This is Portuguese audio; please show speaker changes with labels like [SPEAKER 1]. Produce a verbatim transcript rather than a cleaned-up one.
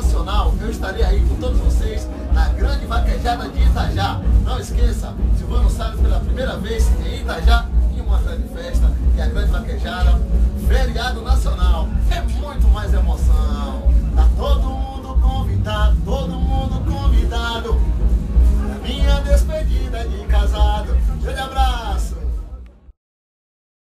[SPEAKER 1] nacional, eu estarei aí com todos vocês na grande vaquejada de Itajá. Não esqueça, Silvano Salles pela primeira vez em Itajá, em uma grande festa, e a grande vaquejada, feriado nacional, é muito mais emoção.